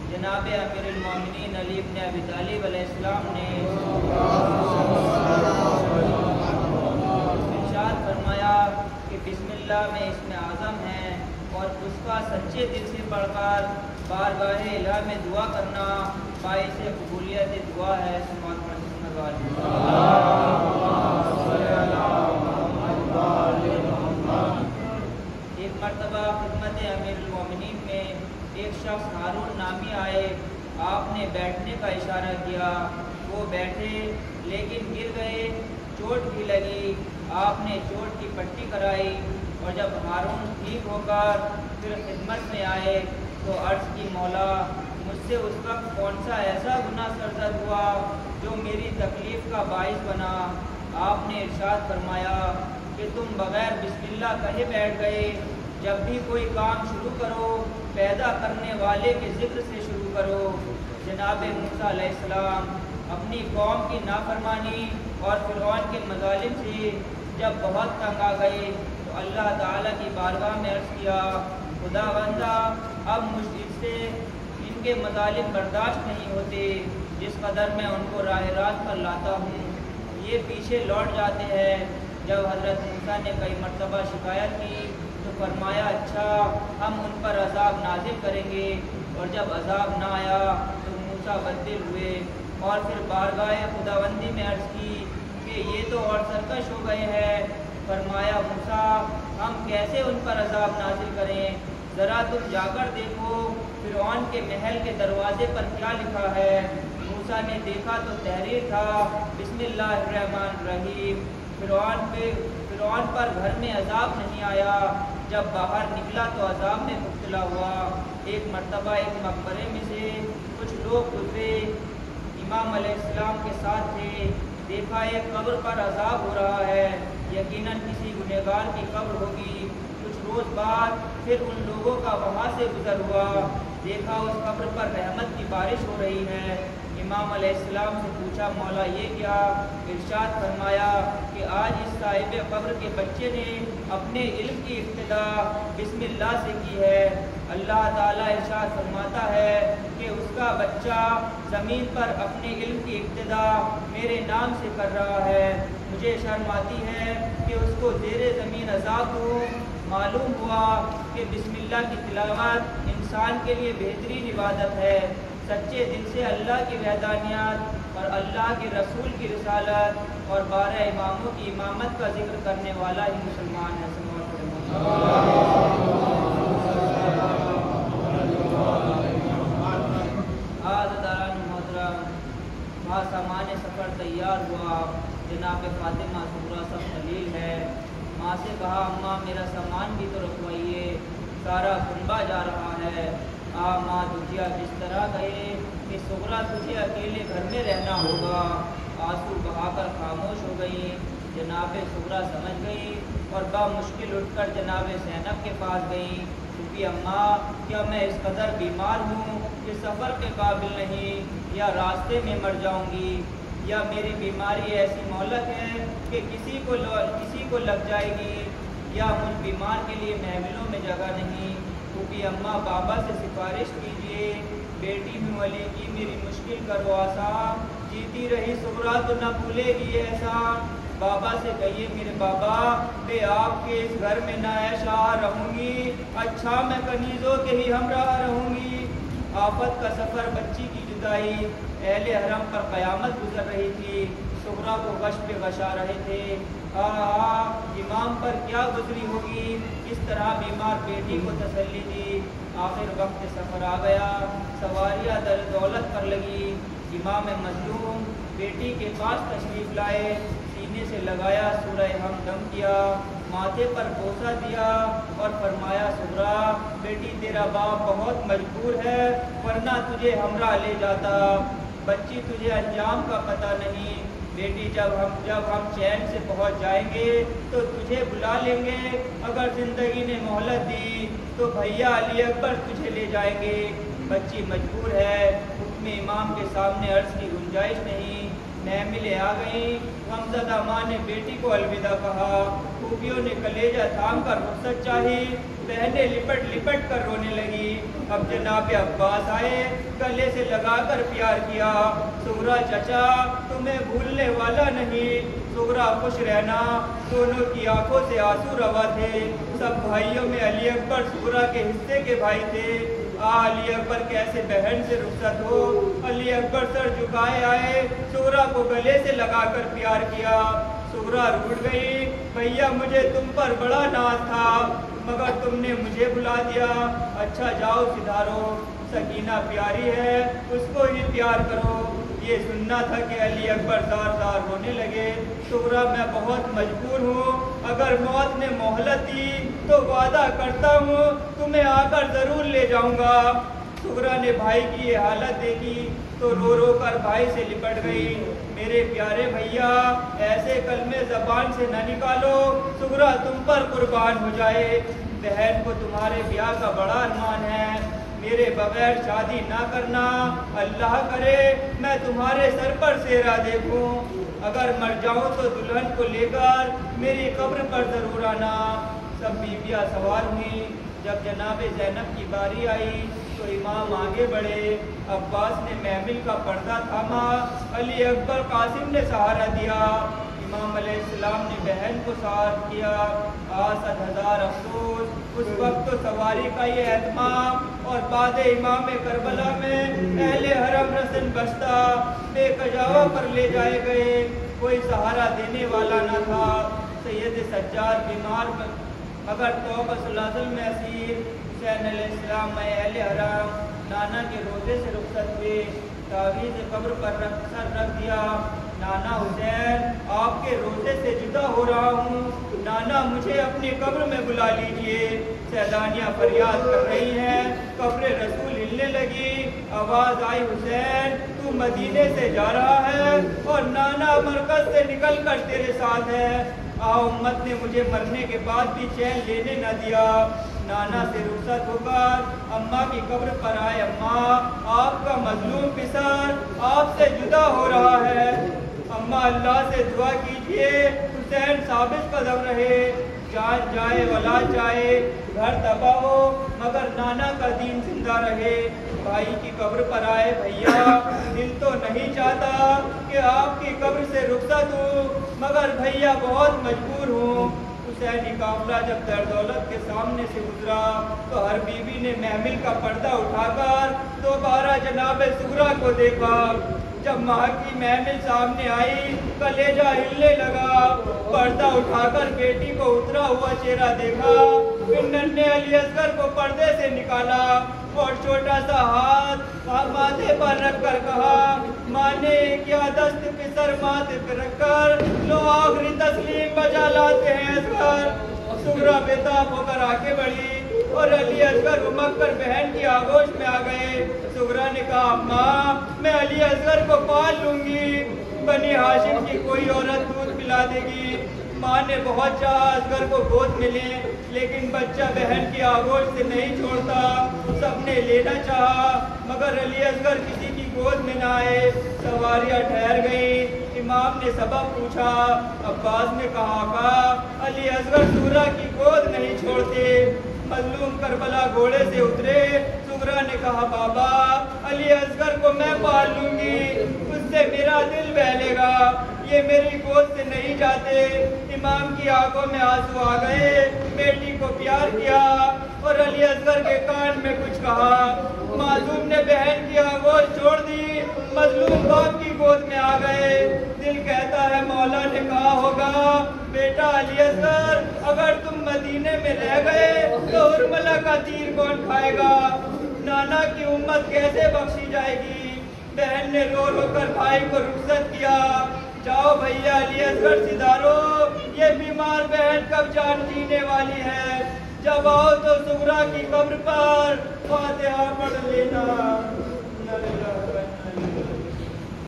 جناب امیر المومنین علی بن ابی طالب علیہ السلام نے ارشاد فرمایا کہ بسم اللہ میں اسم اعظم ہے اور اس کا سچے دل سے پڑھ کر بارگاہ الہ میں دعا کرنا باعث قبولیت دعا ہے۔ ایک مرتبہ خدمت امیر المومنین میں ایک شخص ہارون نامی آئے، آپ نے بیٹھنے کا اشارہ کیا، وہ بیٹھے لیکن گر گئے، چوٹ بھی لگی، آپ نے چوٹ کی پٹی کرائی اور جب ہارون ٹھیک ہو کر پھر خدمت میں آئے تو عرض کی مولا مجھ سے اس وقت کون سا ایسا گناہ سرزد ہوا جو میری تکلیف کا باعث بنا؟ آپ نے ارشاد فرمایا کہ تم بغیر بسم اللہ کہے بیٹھ گئے۔ جب بھی کوئی کام شروع کرو پیدا کرنے والے کے ذکر سے شروع کرو۔ جناب موسیٰ علیہ السلام اپنی قوم کی نافرمانی اور فرعون کے مظالم سے جب بہت تنگ آ گئے تو اللہ تعالیٰ کی بارگاہ میں عرض کیا، خدا بندہ اب مجھ سے ان کے مظالم برداشت نہیں ہوتے، جس قدر میں ان کو راہ راست پر لاتا ہوں یہ پیچھے لوٹ جاتے ہیں۔ جب حضرت موسیٰ نے کئی مرتبہ شکایت کی تو فرمایا اچھا ہم ان پر عذاب نازل کریں گے، اور جب عذاب نہ آیا تو موسیٰ بددل ہوئے اور پھر بارگاہ خداوندی میں عرض کی کہ یہ تو اور سرکش ہو گئے ہیں۔ فرمایا موسیٰ ہم کیسے ان پر عذاب نازل کریں؟ ذرا تم جا کر دیکھو فرعون کے محل کے دروازے پر کیا لکھا ہے۔ موسیٰ نے دیکھا تو تحریر تھا بسم اللہ الرحمن الرحیم۔ فرعون پر گھر میں عذاب نہیں آیا، جب باہر نکلا تو عذاب میں مبتلا ہوا۔ ایک مرتبہ ایک مقبرے میں سے کچھ لوگ گزرے، امام علیہ السلام کے ساتھ تھے، دیکھا ایک قبر پر عذاب ہو رہا ہے، یقیناً کسی گنہگار کی قبر ہوگی۔ کچھ روز بعد پھر ان لوگوں کا وہاں سے گزر ہوا، دیکھا اس قبر پر رحمت کی بارش ہو رہی ہے۔ امام علیہ السلام سے پوچھا مولا یہ کیا؟ ارشاد فرمایا کہ آج اس صاحب قبر کے بچے نے اپنے علم کی ابتدا بسم اللہ سے کی ہے۔ اللہ تعالیٰ ارشاد فرماتا ہے کہ اس کا بچہ زمین پر اپنے علم کی ابتدا میرے نام سے کر رہا ہے، مجھے شرم آتی ہے کہ اس کو زیر زمین عذاب ہو۔ معلوم ہوا کہ بسم اللہ کی تلاوت انسان کے لیے بہترین عبادت ہے۔ سچے دل سے اللہ کی وحدانیت اور اللہ کے رسول کی رسالت اور 12 اماموں کی امامت کا ذکر کرنے والا ہی مسلمان ہے۔ آزاداران محترم، وہاں سامان سفر تیار ہوا، جناب فاطمہ صغریٰ سب خلیل ہے، ماں سے کہا اماں میرا سامان بھی تو رکھوائیے، سارا کنبہ جا رہا ہے۔ ماں دجیا جس طرح کہے کہ صغریٰ تجھے اکیلے گھر میں رہنا ہوگا، آنسو بہا کر خاموش ہو گئی۔ جناب صغریٰ سمجھ گئی اور بامشکل اٹھ کر جناب زینب کے پاس گئی، کیونکہ اماں کیا میں اس قدر بیمار ہوں کہ سفر کے قابل نہیں، یا راستے میں مر جاؤں گی، یا میری بیماری ایسی مہلک ہے کہ کسی کو لگ جائے گی، یا مجھ بیمار کے لیے محفلوں میں جگہ نہیں۔ کیونکہ اماں بابا سے سفارش کیجیے، بیٹی ہوں علی کی میری مشکل کرو آسان، جیتی رہی صغریٰ تو نہ بھولے گی احسان۔ بابا سے کہیے میرے بابا میں آپ کے اس گھر میں نہ عیشا رہوں گی، اچھا میں کنیزوں کے ہی ہمراہ رہوں گی۔ آفت کا سفر بچی کی جدائی، اہل حرم پر قیامت گزر رہی تھی، صغریٰ کو غش پہ غشا رہے تھے۔ امام پر کیا گزری ہوگی، اس طرح بیمار بیٹی کو تسلی دی۔ آخر وقت سفر آ گیا، سواریاں در دولت پر لگی، امام مظلوم بیٹی کے پاس تشریف لائے، سینے سے لگایا، سورہ ہمدم کیا، ماتھے پر بوسہ دیا اور فرمایا صغریٰ بیٹی تیرا باپ بہت مجبور ہے ورنہ تجھے ہمراہ لے جاتا، بچی تجھے انجام کا پتہ نہیں، بیٹی جب ہم چین سے پہنچ جائیں گے تو تجھے بلا لیں گے، اگر زندگی نے مہلت دی تو بھیا علی اکبر تجھے لے جائیں گے۔ بچی مجبور ہے، حکم امام کے سامنے عرض کی گنجائش نہیں، महमिलें आ गईं। गमज़दा माँ ने बेटी को अलविदा कहा। खूबियों ने कलेजा थाम कर रुखसत चाही। बहनें लिपट लिपट कर रोने लगी। अब जनाब अब्बास आए, गले से लगाकर प्यार किया। सुगरा चचा तुम्हें भूलने वाला नहीं। सुगरा खुश रहना। दोनों की आंखों से आंसू रवा थे। सब भाइयों में अली अकबर सुगरा के हिस्से के भाई थे। अली अकबर कैसे बहन से रुखसत हो। अली अकबर सर झुकाए आए, सुगरा को गले से लगाकर प्यार किया। सुगरा रूठ गई। भैया मुझे तुम पर बड़ा नाज था, मगर तुमने मुझे बुला दिया। अच्छा जाओ सिधारो, सकीना प्यारी है, उसको ही प्यार करो। ये सुनना था कि अली अकबर ज़ार ज़ार रोने लगे। सुगरा मैं बहुत मजबूर हूँ, अगर मौत ने मोहलत दी तो वादा करता हूँ तुम्हें आकर ज़रूर ले जाऊँगा। सुगरा ने भाई की ये हालत देखी तो रो रो कर भाई से लिपट गई। मेरे प्यारे भैया ऐसे कलमे ज़बान से न निकालो, सुगरा तुम पर कुर्बान हो जाए। बहन को तुम्हारे ब्याह का बड़ा अरमान है, मेरे बगैर शादी ना करना। अल्लाह करे मैं तुम्हारे सर पर सेहरा देखूं। अगर मर जाऊं तो दुल्हन को लेकर मेरी कब्र पर जरूर आना। सब बीवियां सवार हुई। जब जनाब ज़ैनब की बारी आई तो इमाम आगे बढ़े। अब्बास ने महमिल का पर्दा थामा। अली अकबर कासिम ने सहारा दिया। इमाम अलैहिस्सलाम ने बहन को सहार किया। आसद हजार अफसोस, उस वक्त तो सवारी का ये एहतमाम और बाद इमाम करबला में अहले हरम रसन बस्ता बेकजावा पर ले जाए गए। कोई सहारा देने वाला न था। सैयद सज्जाद बीमार मगर तौबा सल्लल्लाहु में असीर। हुसैन अलैहिस्सलाम में अहले हरम नाना के रोज़े से रुखसत हुए। तावीज़ कब्र पर सर रख दिया। नाना हुसैन आपके रोज़े से जुदा हो रहा हूँ, नाना मुझे अपनी कब्र में बुला लीजिए। सैदानियाँ फरियाद कर रही हैं। कब्र रसूल हिलने लगी। आवाज़ आई हुसैन तू मदीने से जा रहा है और नाना मरकज से निकल कर तेरे साथ है। उम्मत ने मुझे मरने के बाद भी चैन लेने न दिया। नाना से रुखसत होकर अम्मा की कब्र पर आए। अम्मा आपका मजलूम पिसर आपसे जुदा हो रहा है। अम्मा अल्लाह से दुआ कीजिए हुसैन साबित कदम रहे। जान जाए औलाद जाए, घर तबाह हो मगर नाना का दीन जिंदा रहे। भाई की कब्र पर आए। भैया दिल तो नहीं चाहता कि आपकी कब्र से रुखसत हूँ, मगर भैया बहुत मजबूर हूँ। हुसैनी काफिला जब दरदौलत के सामने से गुजरा तो हर बीवी ने महमिल का पर्दा उठाकर दोबारा जनाब सुगरा को देखा। जब माँ की महमिल सामने आई कलेजा हिलने लगा। पर्दा उठाकर बेटी को उतरा हुआ चेहरा देखा। फिर नन्हे अली असगर को पर्दे से निकाला और छोटा सा हाथ माथे पर रखकर कहा, माँ ने क्या दस्त पिसर माथे पर रखकर लो आखिरी तस्लीम बजा लाते हैं असगर। सुगरा बेताब होकर आगे बढ़ी और अली असगर उमक कर बहन की आगोश में आ गए। सुगरा ने कहा, माँ मैं अली असगर को पाल लूंगी, बनी हाशिम की कोई औरत दूध पिला देगी। माँ ने बहुत चाहा असगर को गोद में ले, लेकिन बच्चा बहन की आगोश से नहीं छोड़ता। सबने लेना चाहा मगर अली असगर किसी की गोद में न आए। सवारियाँ ठहर गई। इमाम ने सबब पूछा। अब्बास ने कहा, आका अली असगर सुगरा की गोद नहीं छोड़ते। मजलूम करबला घोड़े से उतरे। सुगरा ने कहा, बाबा अली असगर को मैं पाल लूंगी, उससे मेरा दिल बहलेगा, ये मेरी गोद से नहीं जाते। इमाम की आंखों में आंसू आ गए। बेटी को प्यार किया और अली असगर के कान में कुछ कहा। मासूम ने बहन की आगोश छोड़ दी, मजलूम बाप की गोद में आ गए। दिल कहता है मौला ने कहा होगा, बेटा अली असगर अगर तुम मदीने में रह गए तो उर्मिला का तीर कौन खाएगा। नाना की उम्मत कैसे बख्शी जाएगी। बहन ने रो रो कर भाई को रुखसत किया। जाओ भैया अली असगर सिधारो, ये बीमार बहन कब जान जीने वाली है। जब आओ तो सुगरा की कब्र पर फातिहा पढ़ लेना।